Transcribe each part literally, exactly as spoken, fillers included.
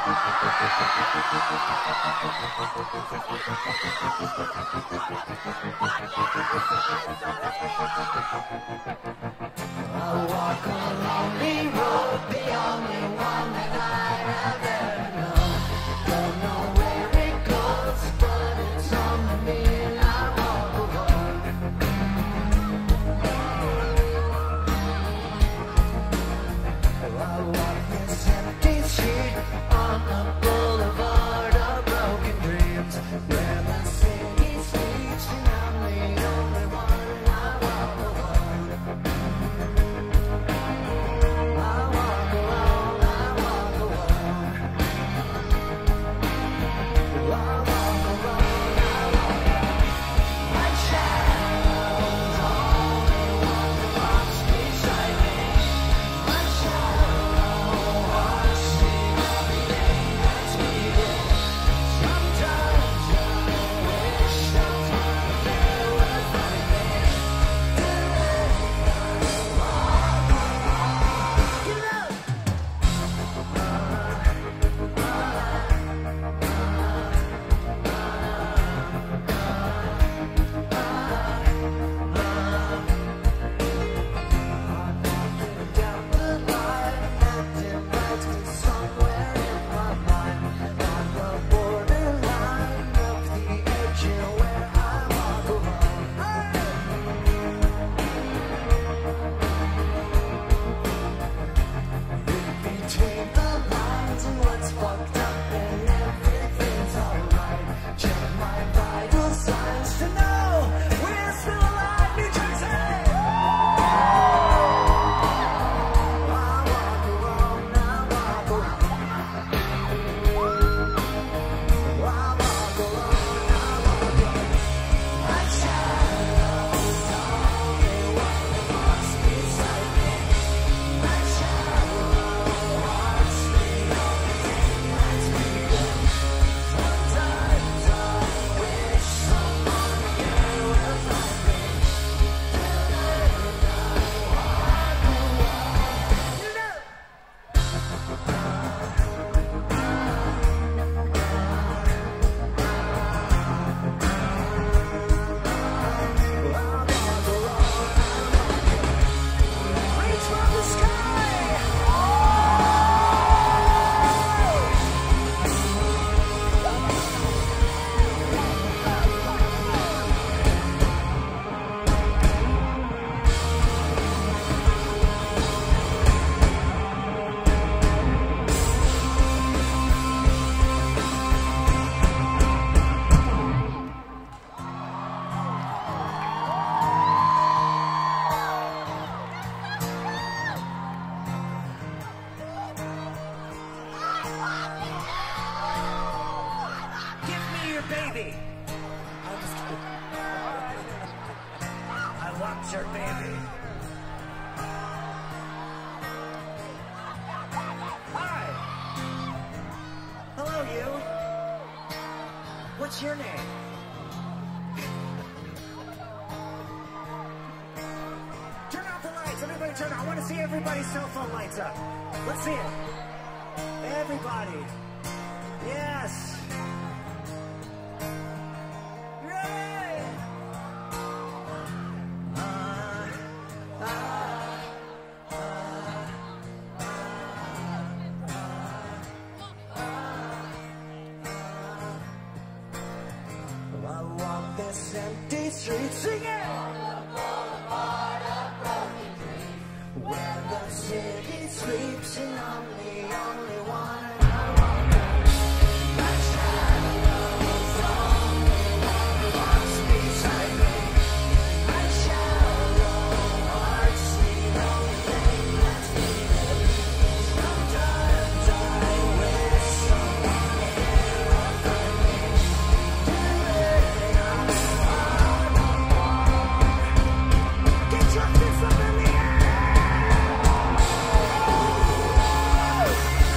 On the boulevard of broken dreams, where the city sleeps and I'm the only one. I walk alone. I walk alone. I walk alone. I walk alone. I walk alone. My shadow's the only one that walks beside me. My shadow haunts me. What's your name? Turn off the lights. Everybody turn on. I want to see everybody's cell phone lights up. Let's see it. Everybody. Yes. Ready? Uh, uh, uh, I walk this empty street singing on the boulevard of broken dreams, where the city sleeps and I'm the only one. And I walk on my shadow's the only one who walks beside me. My shadow heart's the only thing that's needed. Sometimes I wish someone here would find me. Get your fists up in the air!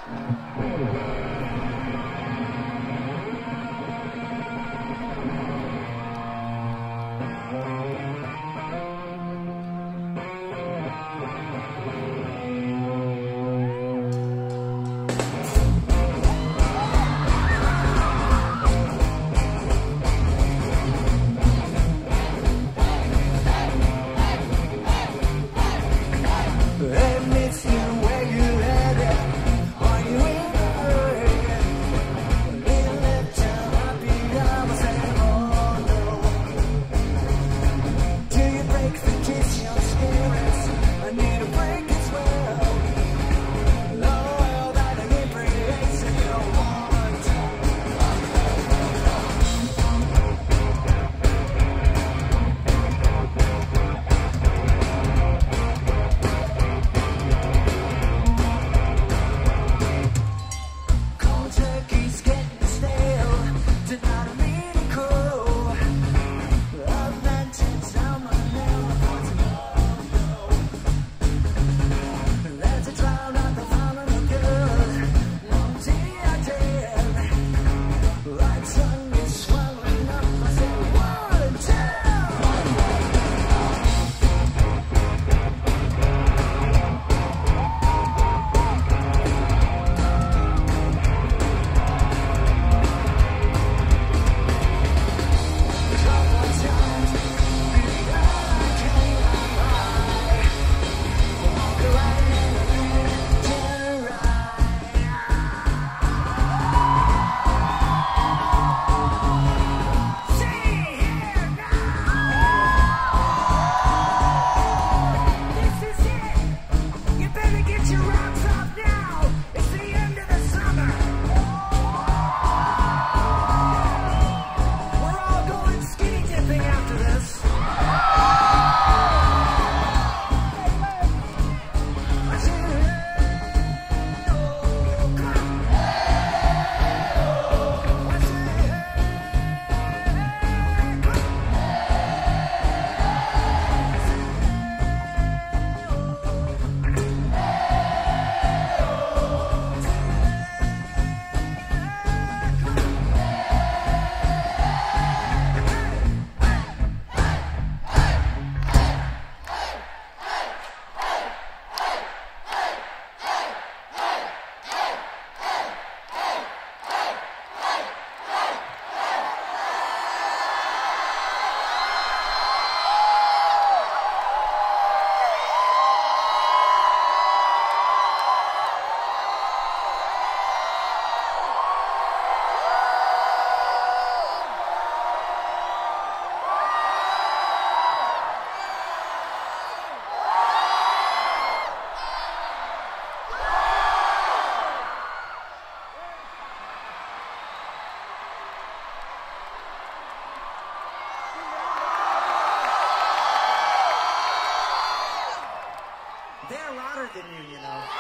than you, you know.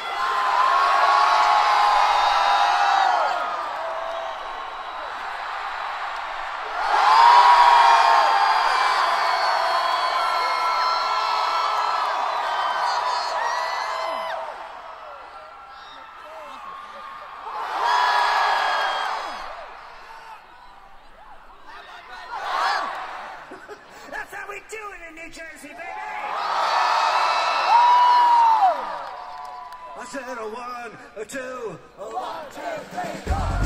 That's how we do it in New Jersey, baby! I said a one, a two, a one, two, three, go!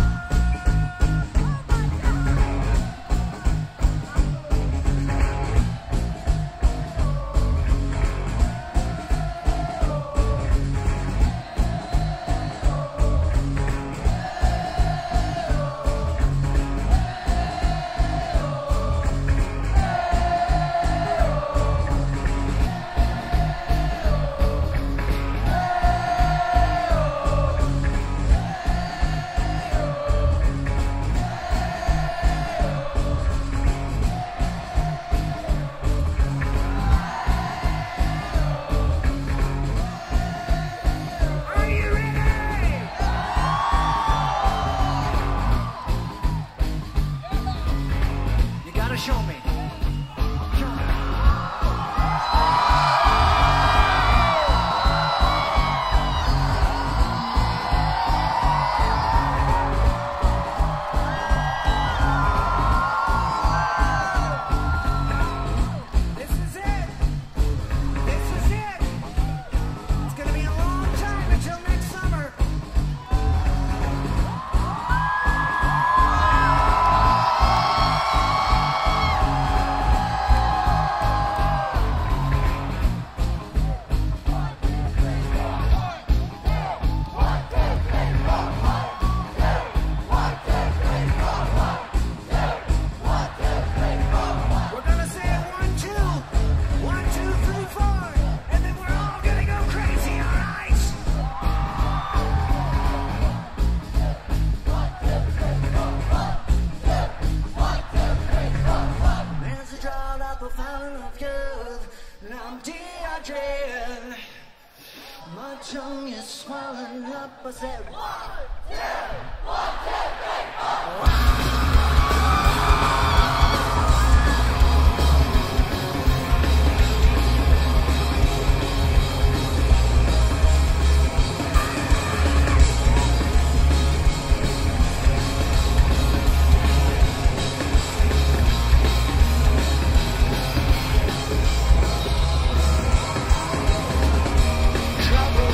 tongue is swelling up. I said, one, two, one, two, three,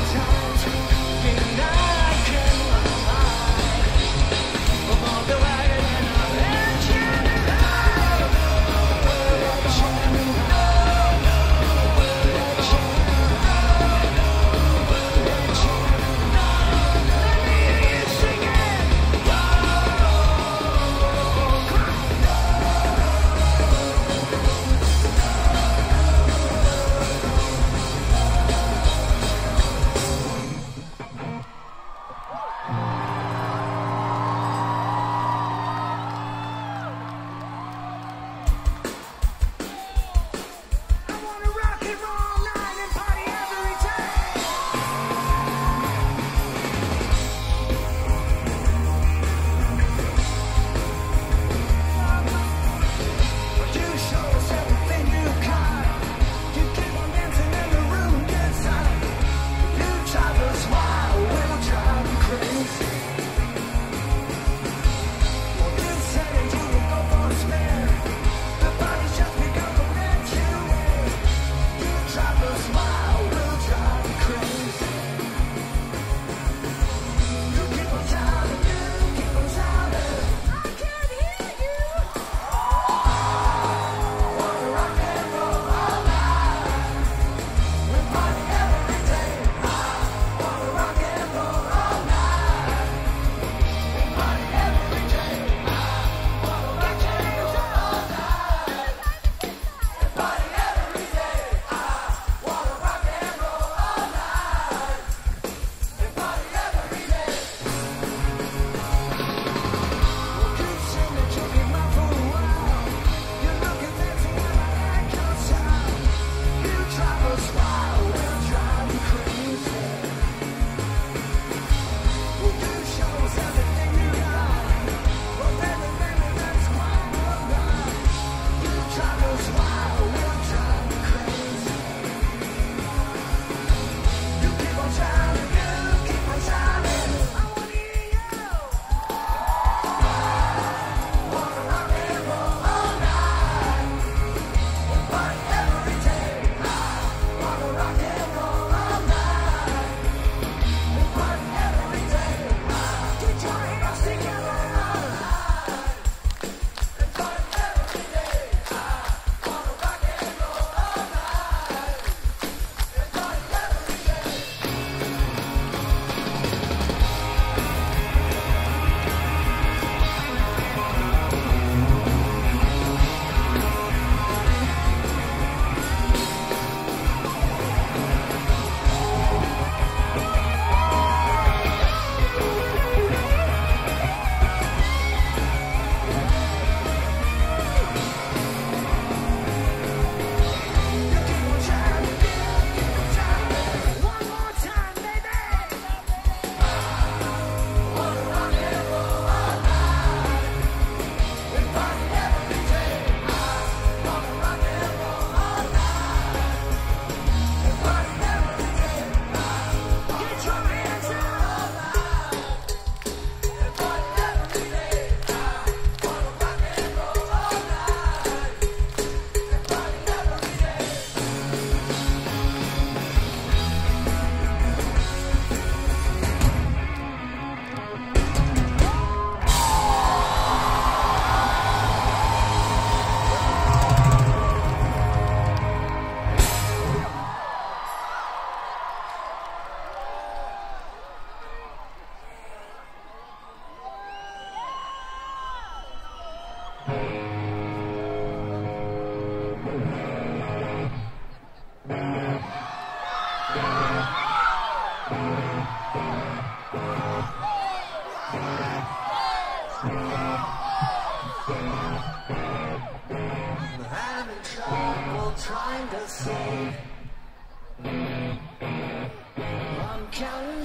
All the way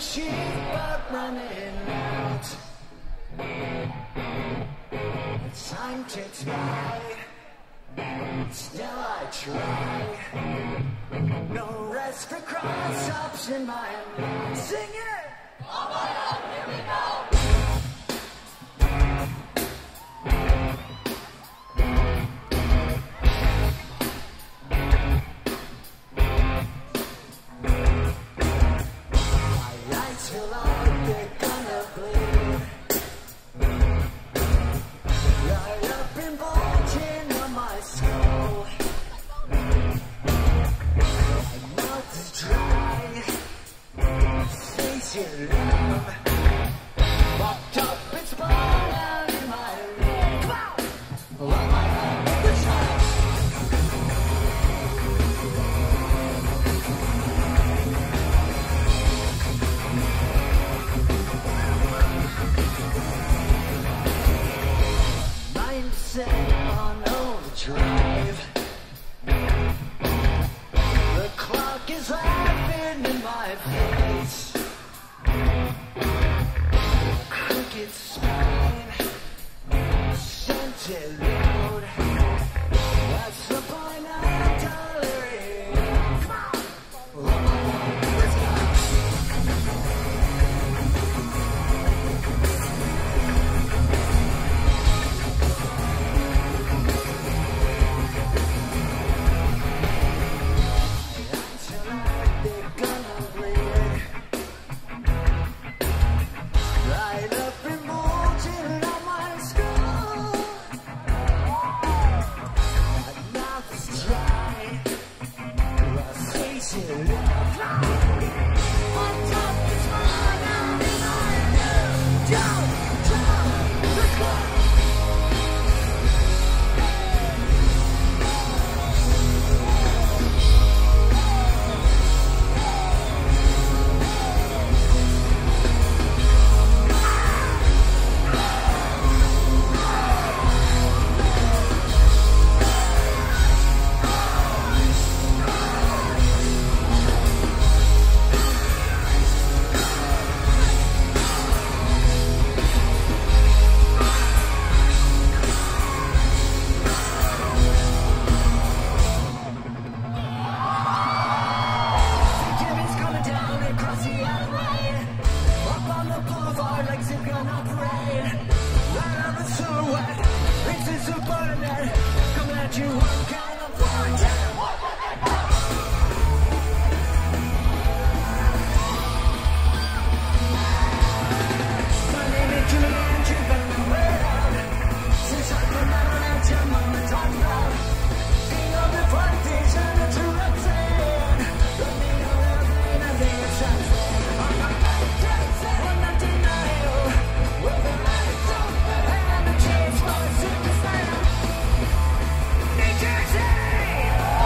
cheap but running out. Time ticks by, still I try. No rest for cross-ups in my mind. Sing it! Oh my God, here we go! I write till I'm gonna bleed. Right up in bulging on my skull. My mouth is dry. Face your love. Locked up and spun out in my room. Come on! Oh my God, this time. Mindset on overdrive. The clock is laughing in my face. Cricket's spine, scented loud. That's the point I'm delirium. Come on! Oh my God, let's go! Until they're gonna bleed. Right up and bulging on my skull. My mouth is dry. My face is love. On top is mine. Out in my head. Down, down, the clock. Jimmy's coming down across the alleyway. Up on the boulevard like zip gun operate. Right on the silhouette, it's a subordinate. Coming at you, one kind of warranted. My name is Jimmy and you've been around. Since I came out on that gym, I'm the top dog. King of the parties and the true represent. Running around and I think it's something. I'm not dancing, I'm not denial. With the lights open and the chase for a superstar. New Jersey!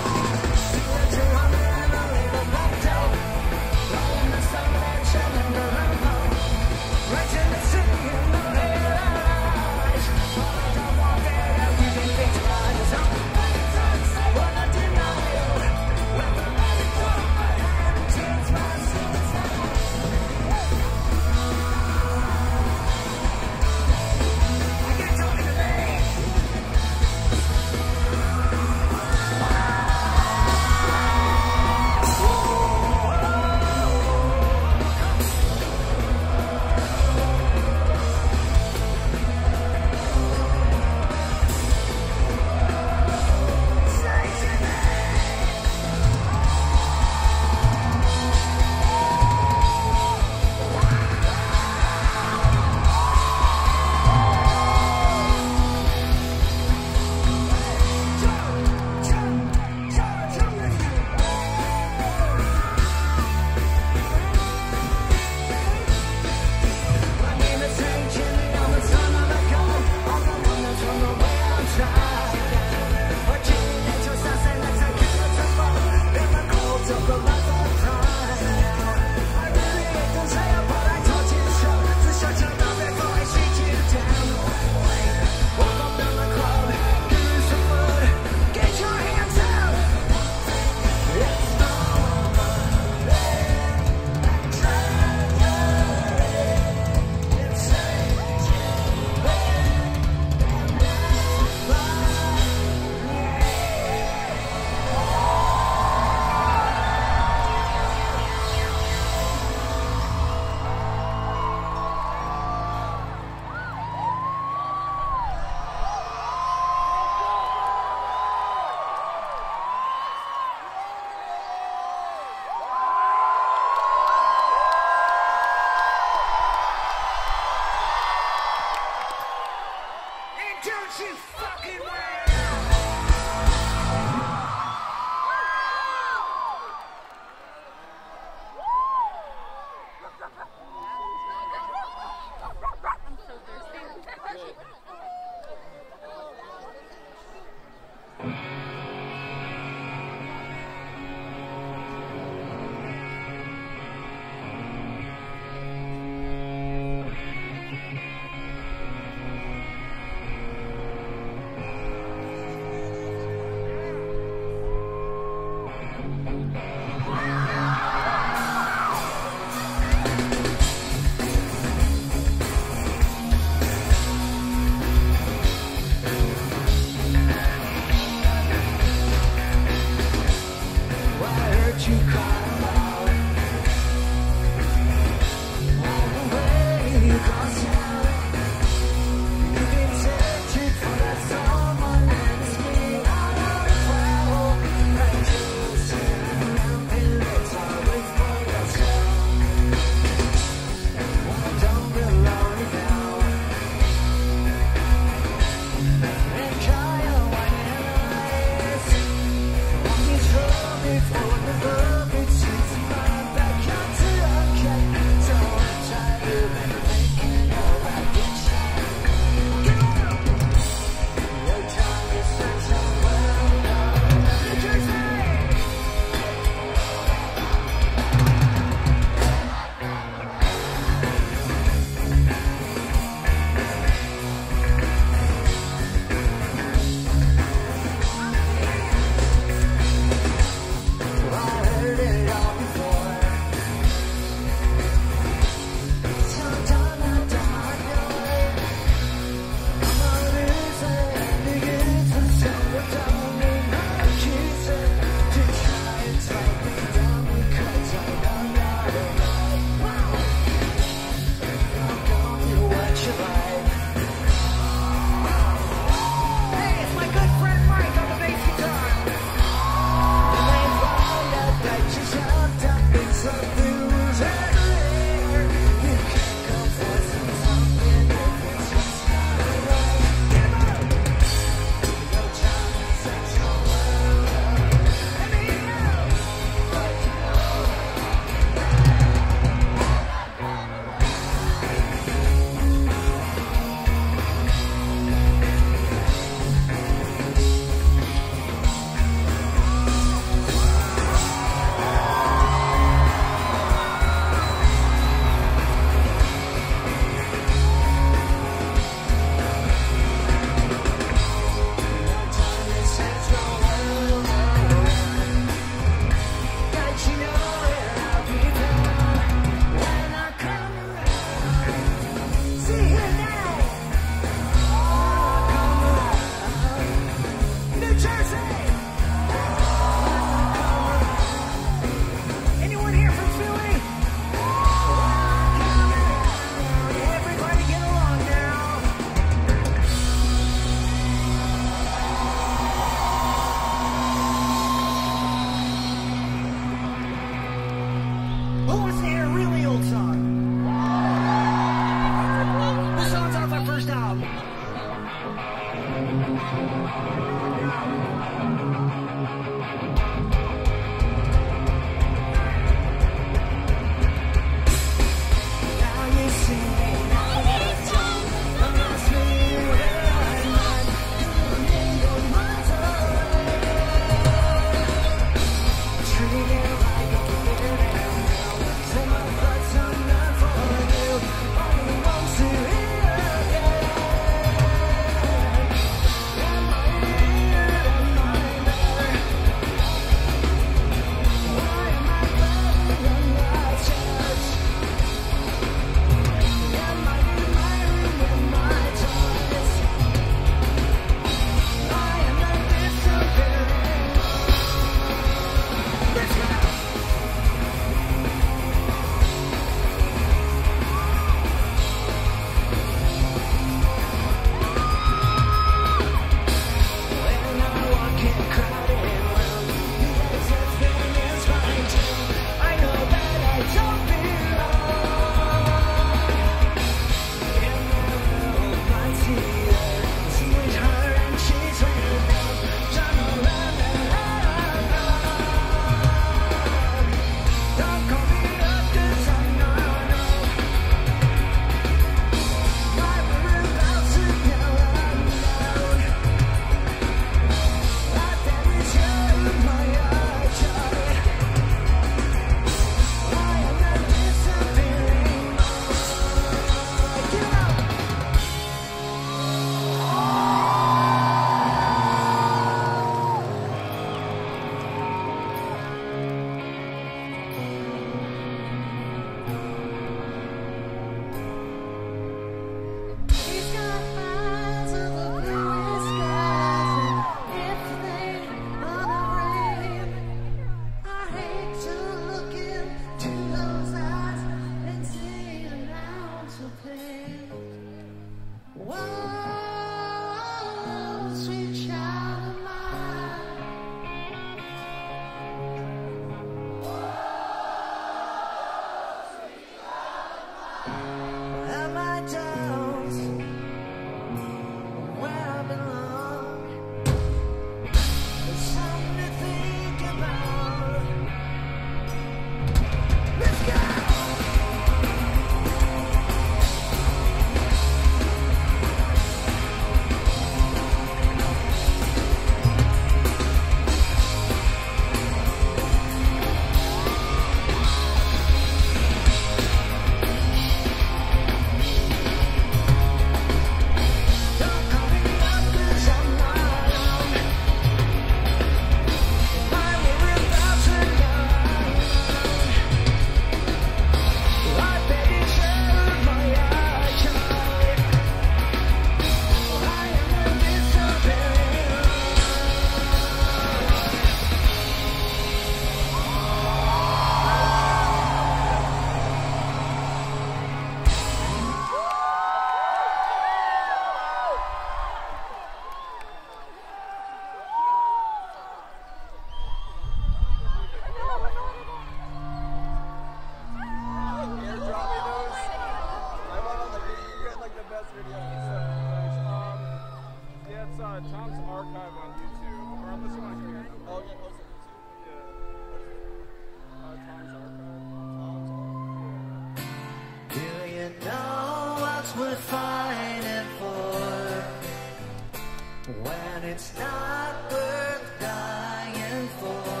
it's not worth dying for.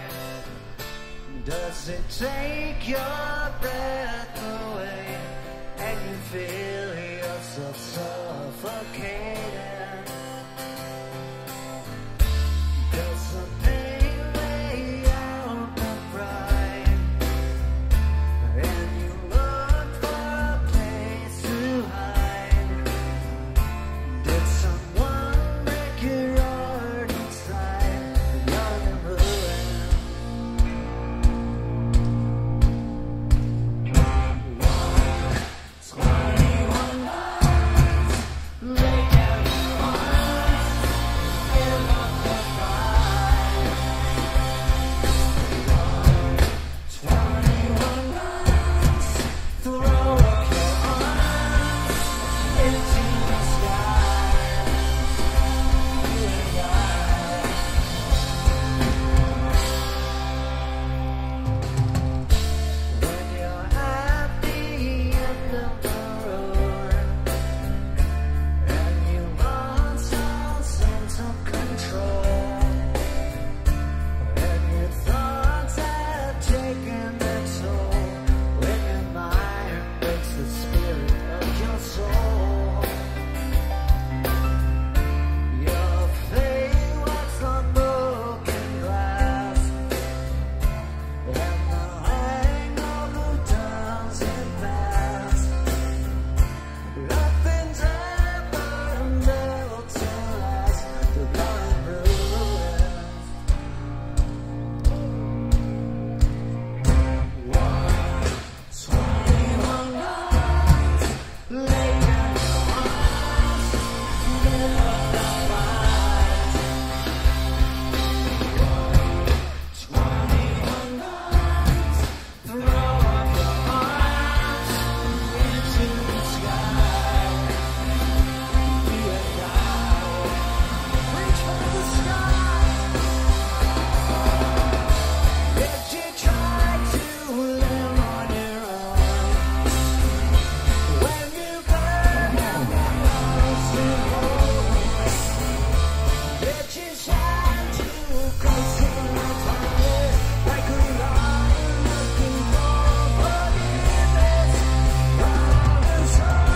Does it take your breath away and you feel yourself suffocating? Does the pain weigh out the pride and you look for a place to hide? Did someone break your heart inside? You're in ruin. twenty-one nights, lay down your arms, give up the fight. twenty-one nights, throw up your arms into the sky. You and I. When you're at the end of the road and you lost all sense of control, and your thoughts have taken their toll, when your mind breaks the spirit of your soul, your fate was on broken glass, and the hangover doesn't pass. Nothing's ever built to last. The blind ruins. twenty-one nights, lay down your arms, give up the fight. twenty-one nights, throw up your arms into the sky. You and I, reach for the sky. Did you try to live on your own? When you burn out the most you hold, did you shine too close to the fire? Like we are looking for forgiveness from the soul.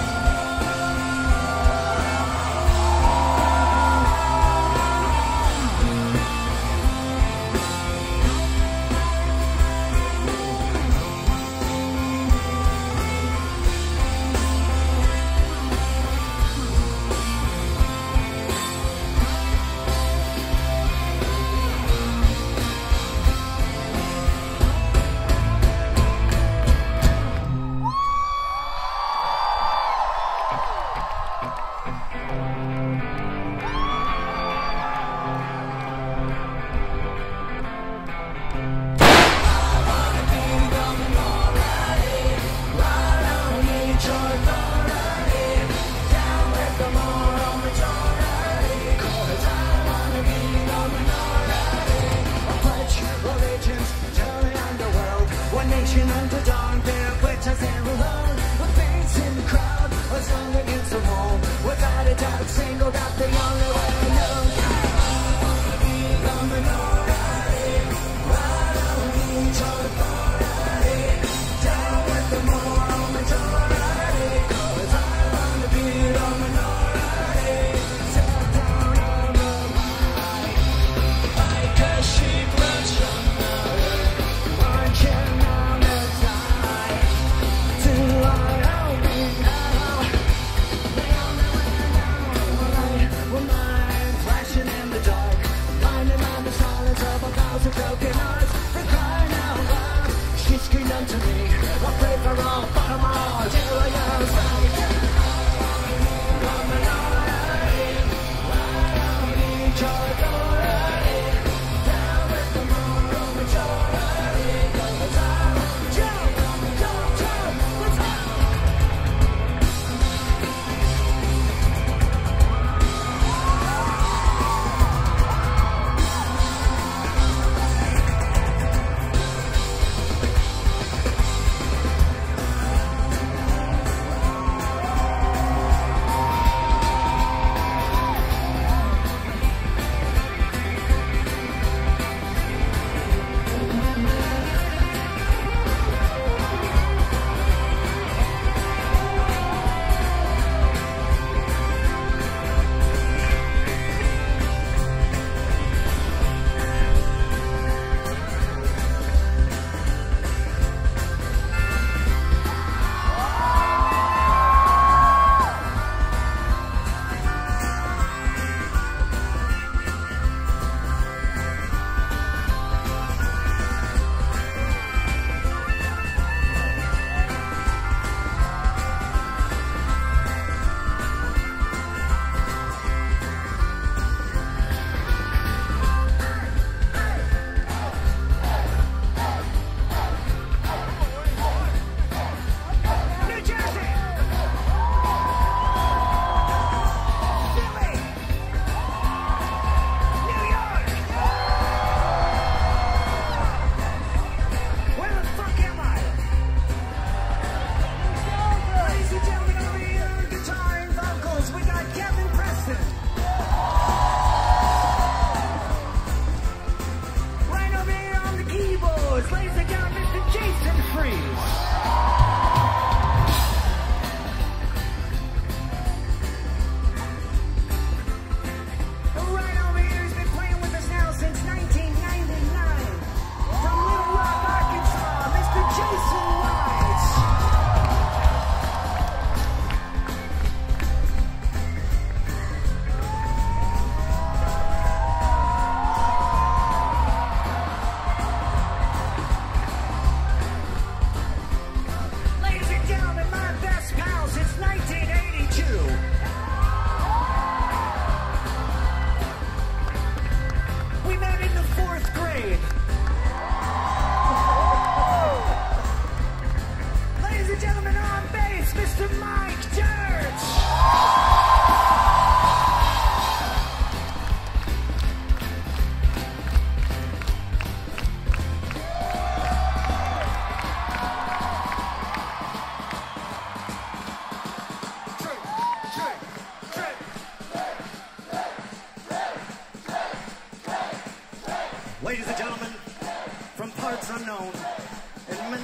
Under dawn, there glitters and alone. With faints in the crowd, was hung against the wall. Without a doubt, singled out the only way I know. I wanna be the minority. I don't need your authority. Down with the moral majority. 'Cause I wanna be the minority. Set down on the line, like a sheep that's unmarried, marching on the tide. Do I own me now? The only way down the light, with mine flashing in the dark, blinded by the silence of a thousand broken hearts. For crying out loud, she screamed unto me, I pray for all, but I'm all, till I was right. The minority, I don't need your authority. Down with the moral majority. 'Cause I want you, jump, jump, let's go.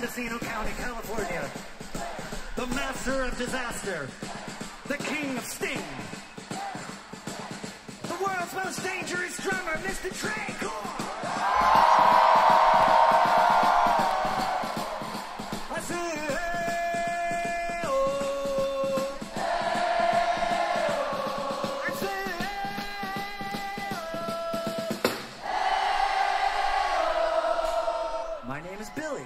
Mendocino County, California. The master of disaster. The king of sting. The world's most dangerous drummer, Mister Trey Gore. I say, hey, oh. Hey, oh. I say, hey, oh. Hey, oh. My name is Billy.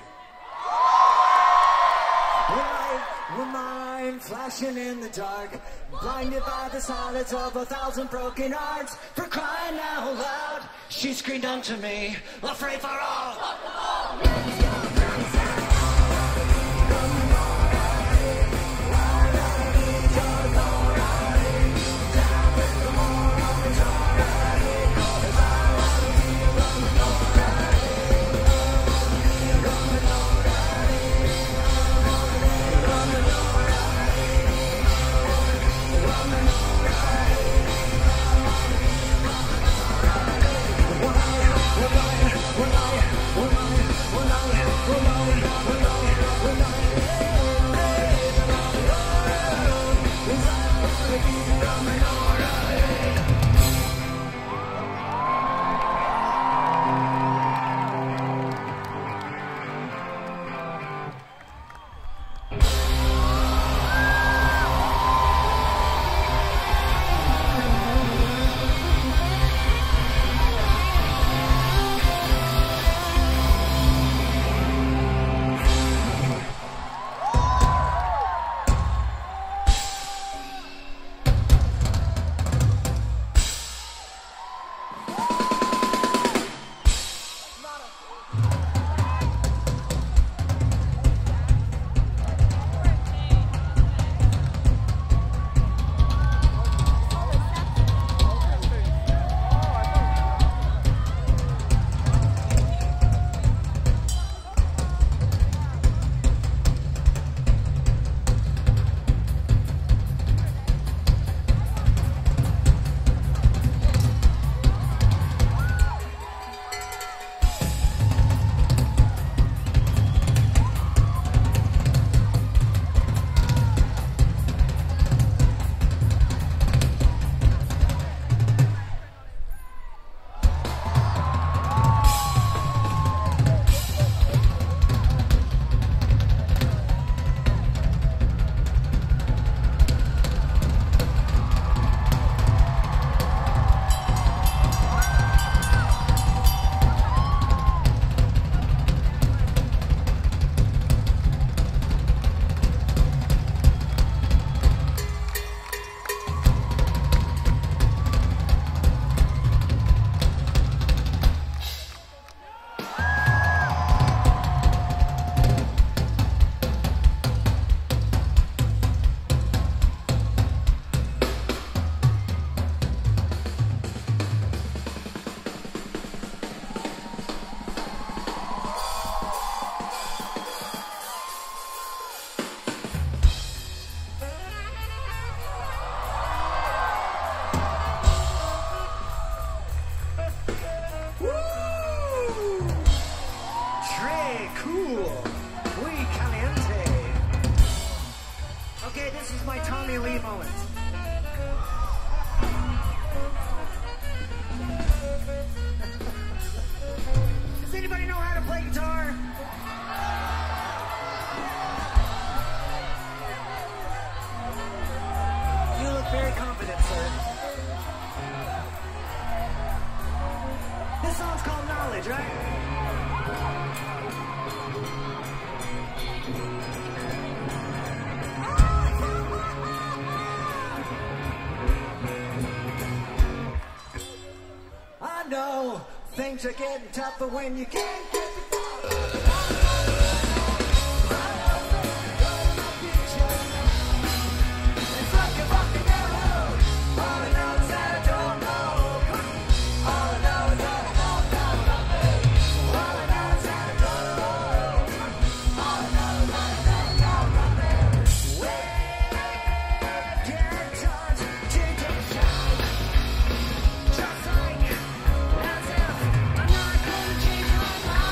When mind flashing in the dark, blinded by the silence of a thousand broken hearts. For crying out loud, she screamed unto me, afraid for all. Things are getting tougher when you can't get the it's like a rocket arrow. All I know is that I don't know. All I know is that I don't know. All I know is that I don't know. All I know is that I don't know. Where get touch to the shine. Just like as if I'm not gonna change my mind.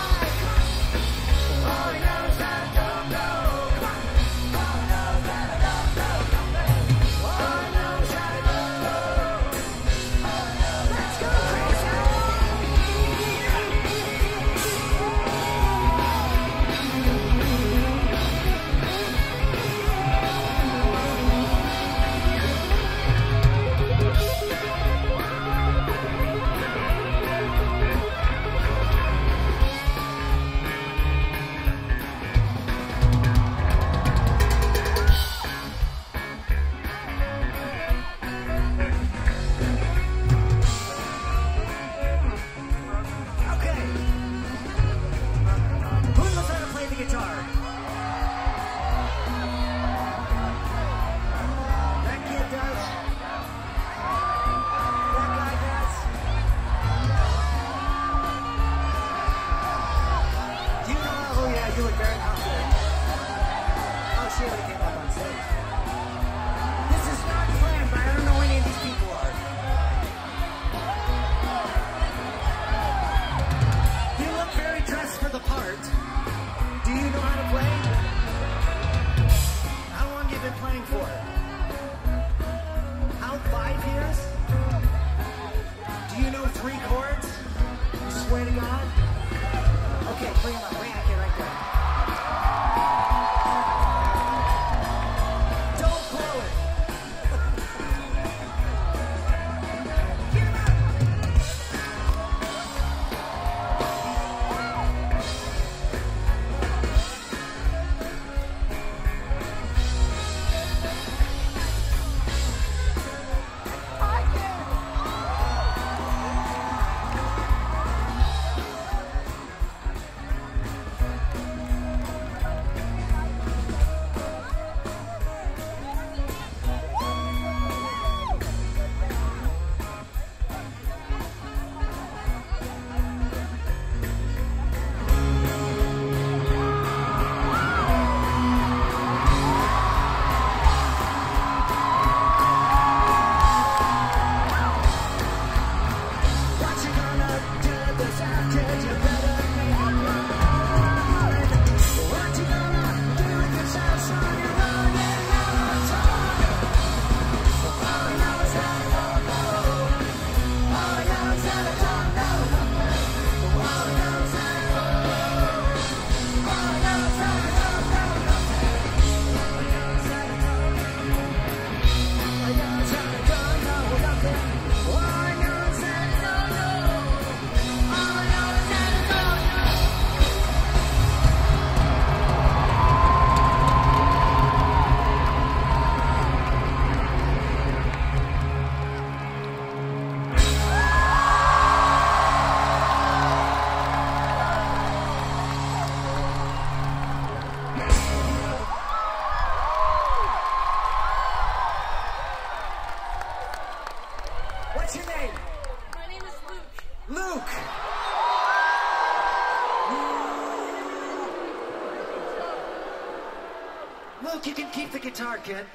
Luke, you can keep the guitar, kid.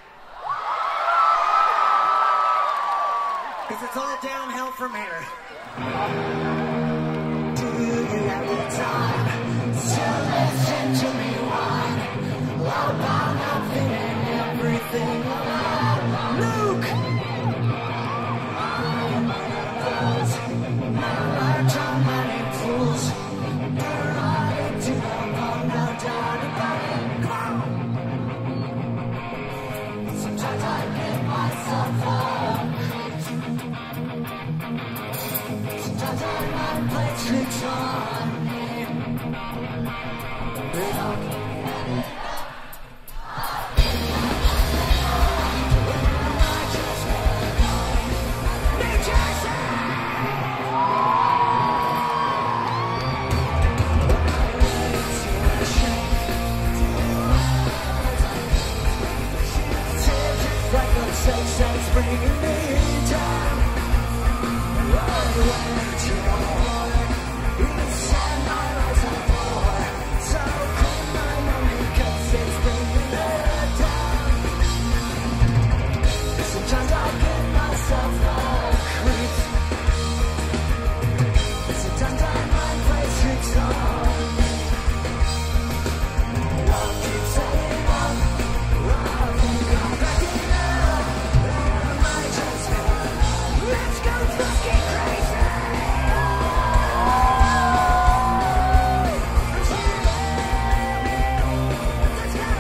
Because it's all downhill from here. Do you have the time to listen to me whine about nothing and everything around? Luke! My life on many fools. They're right to the bone, no doubt about it. Come on! Sometimes I get myself up. Sometimes I might play tricks on me. It's bringing me down. Right away to the heart. Inside my eyes are bored. So clean my money, cause it's bringing me down. Sometimes I get myself all creeps. Sometimes I might play tricks on me. I'll keep saying I'm I think I'm backing up. Let's go fucking crazy! Let's go!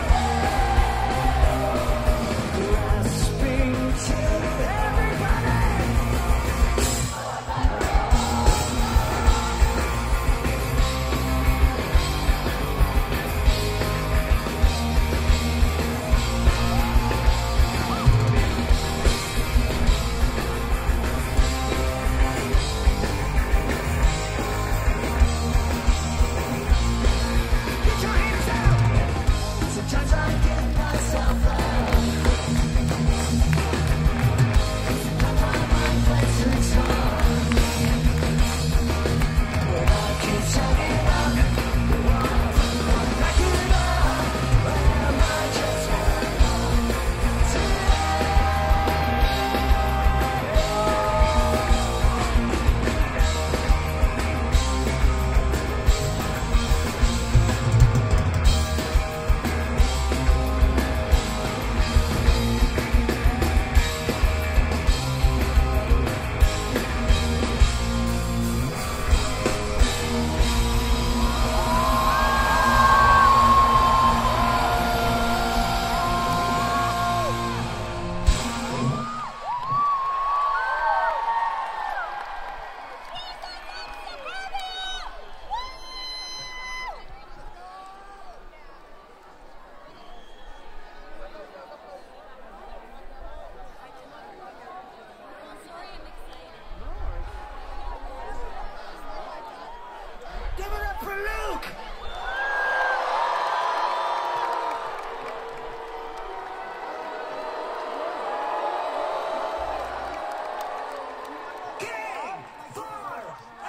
Grasping to everybody! Sometimes I get myself out. Sometimes I might play tricks on me. But I keep taking up. I'm backing up. But am I just give it up for Luke! King for a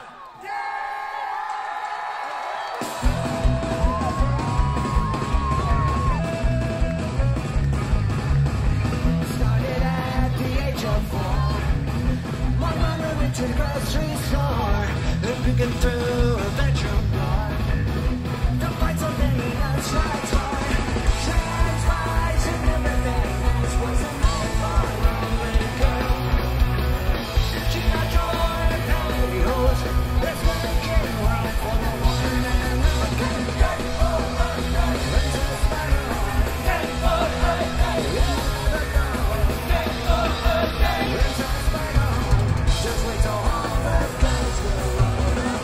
Started at the age of four. My mother went to the grocery store, looking through a bedroom door. The fights of many nights, fights hard. Trans fights and everything else was a night for a lonely girl. She got joy and pantyhose. It's gonna get well for the one and the good. Day for a day, it's a spider. Day for a day, you never know. Day for a day, it's a spider. Just wait till all the guys will load up.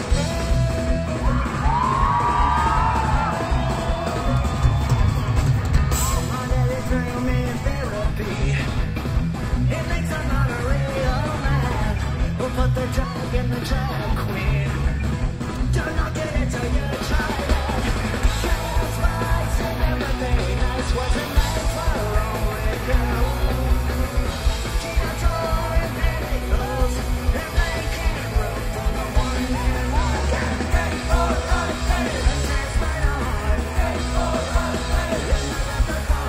My daddy threw me in therapy. It thinks I'm not a real man. We'll put the drag in the drag queen. Do not get it till you try it. Trans fights and everything else was a night for a lonely girl. She got joy and pantyhose, and they can't root for the one and one. Day for a day, it's a spider. Day for a day, you never know.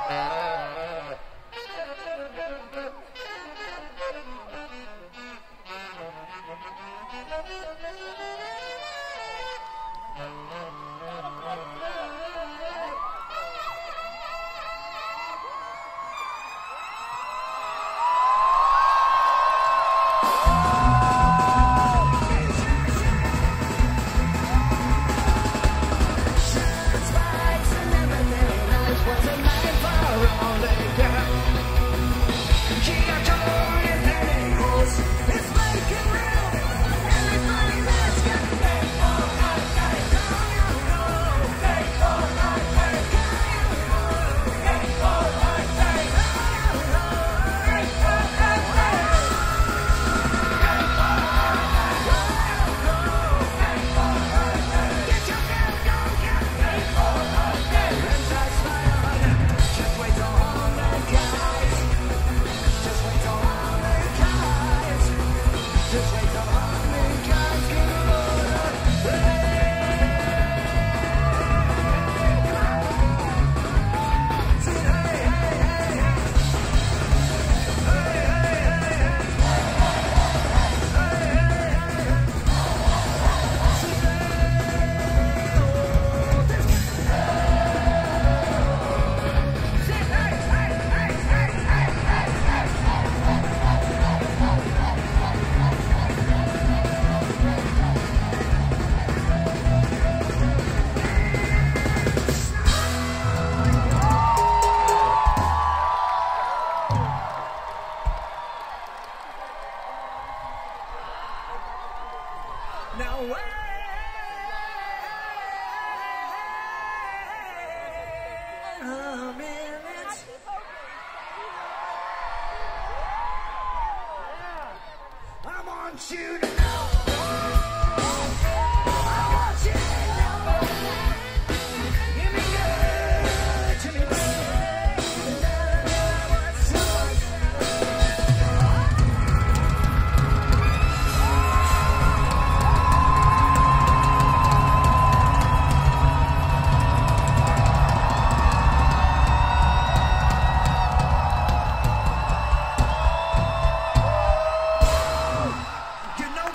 You know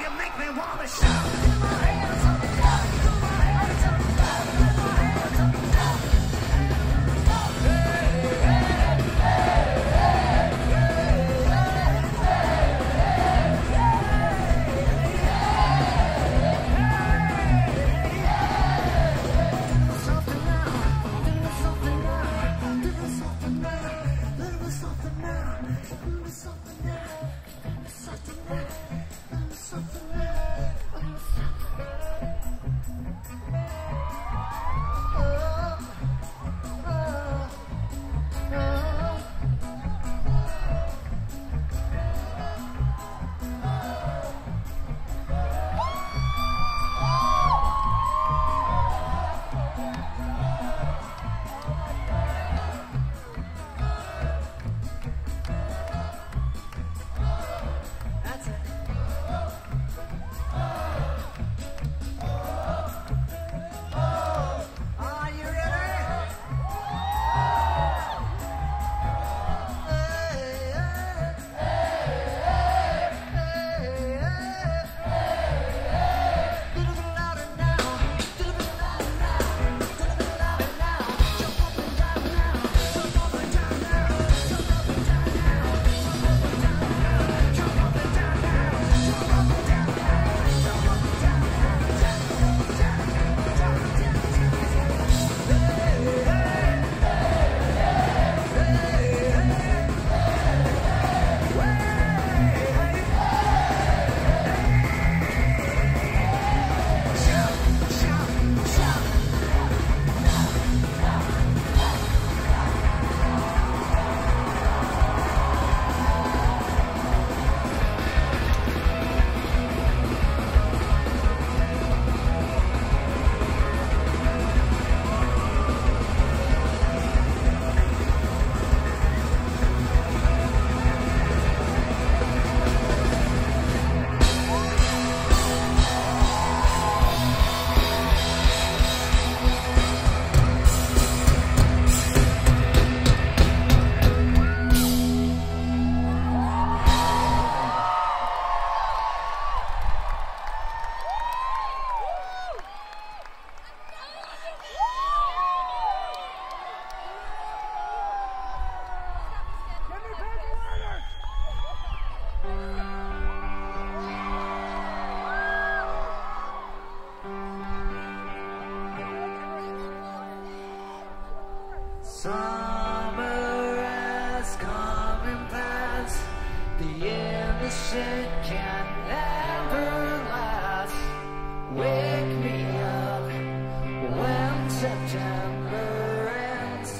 innocent can never last. Wake me up when September ends.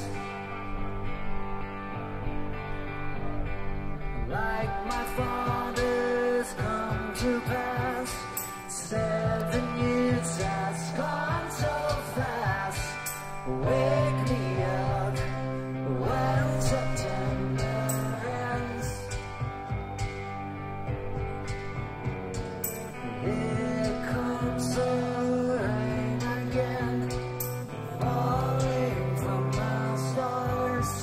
Like my father's come to pass. Seven years has gone so fast. Wake me up when September ends. Here comes the rain again, falling from the stars,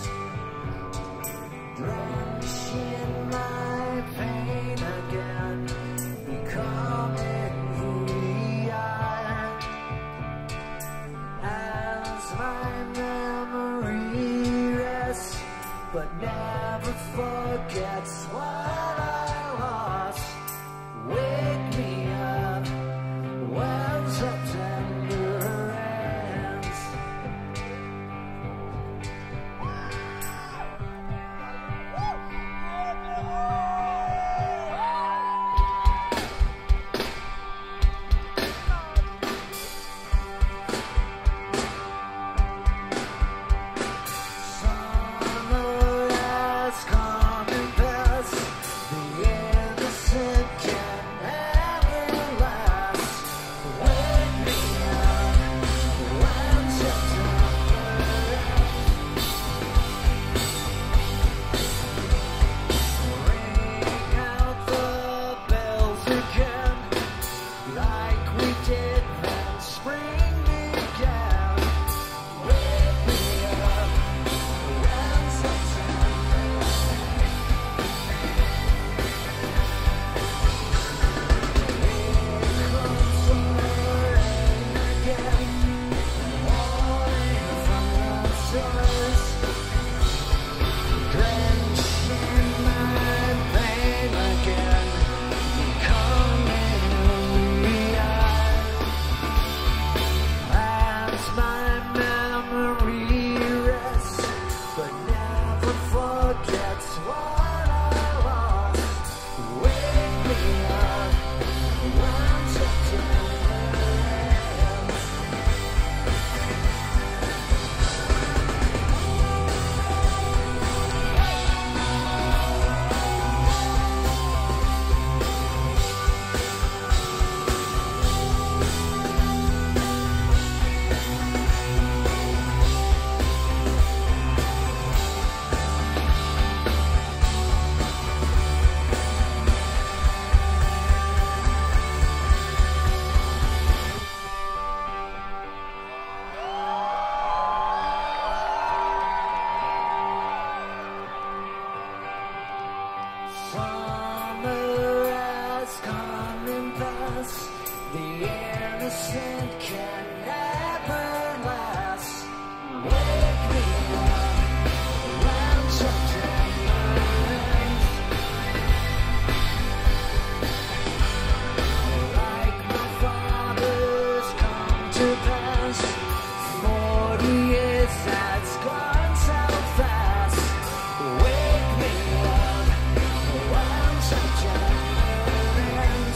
drenching my pain again, becoming who we are. As my memory rests, but never forgets what I lost. Wake me up when September ends. Summer has come and passed. The innocent can never last. Wake me up when September ends. Ring out the bells again, like we did when spring began. Wake me up when September ends. Here comes the rain again, falling from the stars, drenching my pain again, becoming who we are. As my memory rests, but never forgets what I lost. Wake me up when September ends. Summer has come and passed. The innocent can never last. Wake me up when September ends. Like my father's come to pass. Forty years that's gone so fast. Wake me up when September ends.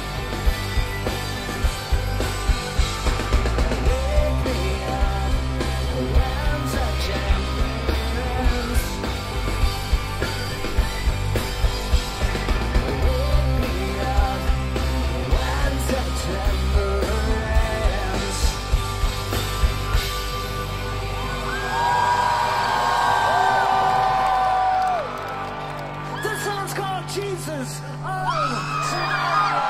Wake me up when September ends. Wake me up when September ends. This song's called Jesus on Suburbia.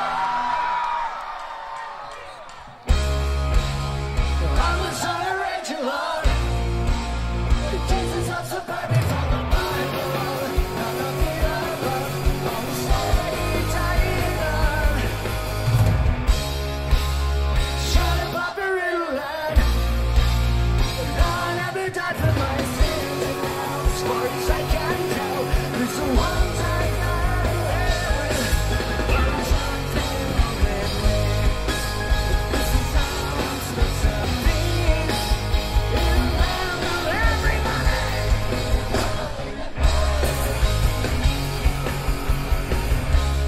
I'm the son of Rachel, Lord. The Jesus of Suburbia from the Bible. Not the Beatles, on the steady tiger. Shut up, Papa Riddance. Lord, have you died for my sins? As far as I can tell, there's the ones I know. There's something wrong with me. This is sounds like some peace in the land of everybody.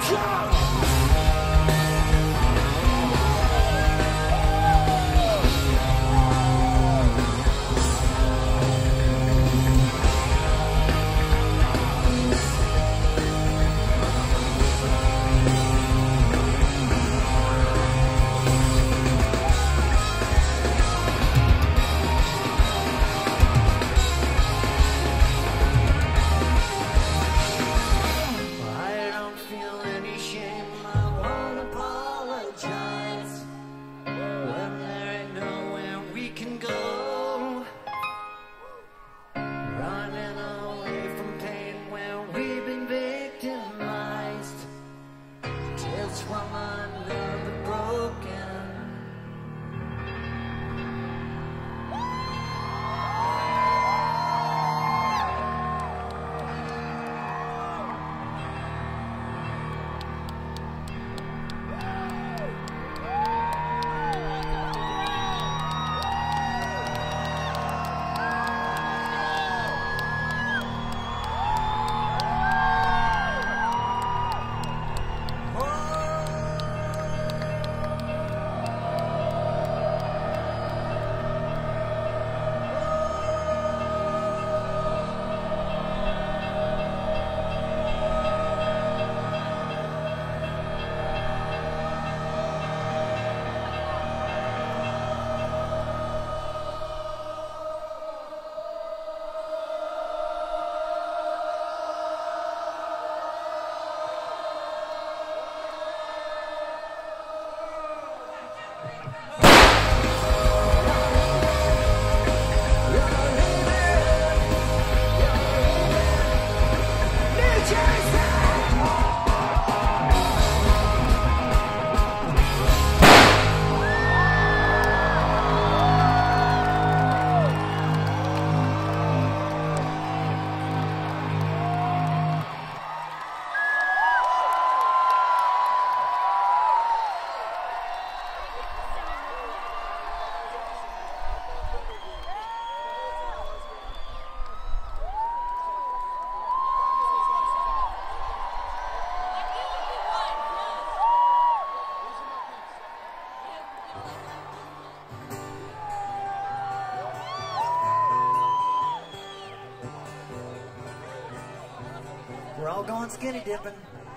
We're all going skinny dipping.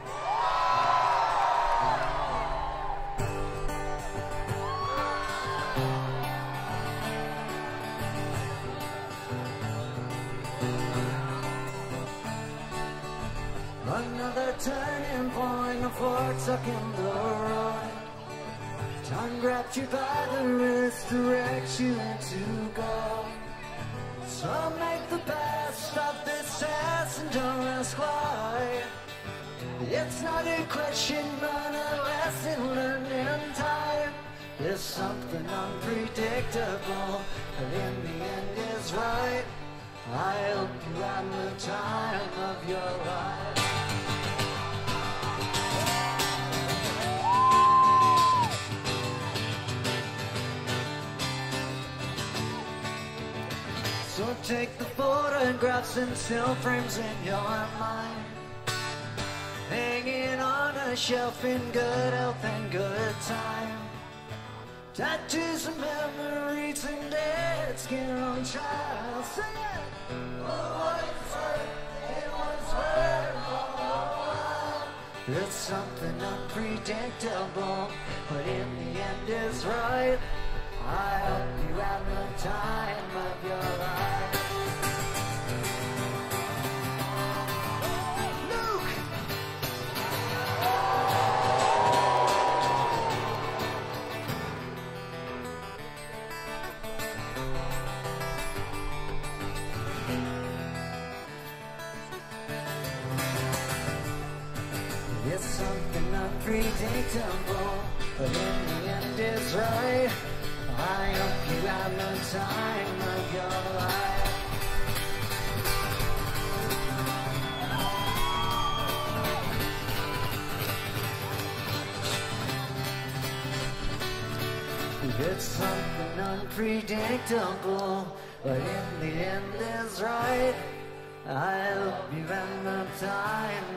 Another turning point, a fork stuck in the road. Time grabbed you by the wrist, directs you into gold. So make the best of this test and don't ask why. It's not a question, but a lesson learned in time. There's something unpredictable, but in the end is right. I hope you have the time of your life. So take the photographs and still frames in your mind, hanging on a shelf in good health and good time. Tattoos and memories and dead skin on trial. Sing it! Oh, what it's worth, it was worth all the while. It's something unpredictable, but in the end is right. I hope you have the time of your life. Luke! It's something unpredictable, but in the end is right. I hope you have the time of your life. It's something unpredictable, but in the end is right. I hope you have the time